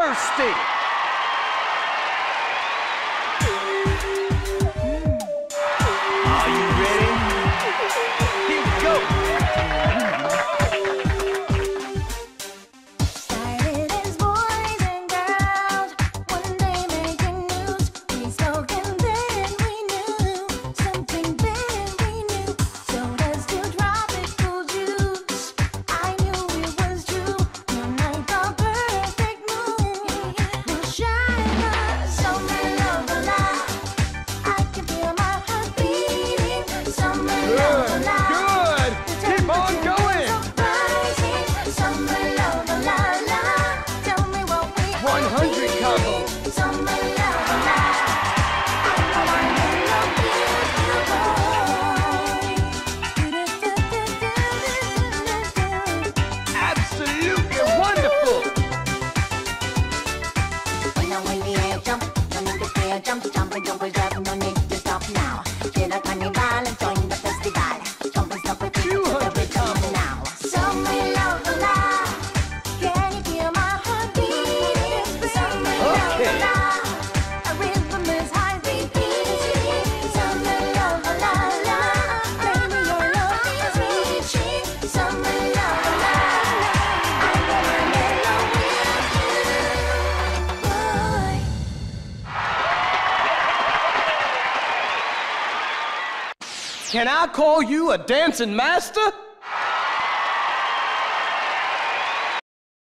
thirsty. Are you ready? Here we go. Started as boys and girls, one day making news. We spoke and then we knew something very new. Sodas to tropical juice, I knew it was true. One night the perfect moon will shine us. Summer love alive, I can feel my heart beating. Summer love alive. Good. Keep on going. Summer love alive. Tell me what we 100 couples. Summer love alive. I know I'm in love with you, boy. Absolutely wonderful. When I'm in the air, jump, no need to fear, jump, jump, and jump, jump, no need to stop now. Get a carnival and join the festival. Jump and stop and keep to the rhythm now. Summer love alive, can you feel my heart beating? Summer love Okay. alive, a rhythm is high repeating. Summer love alive, baby your love is reaching. Summer love alive, I wanna mellow with you, boy. Can I call you a dancing master?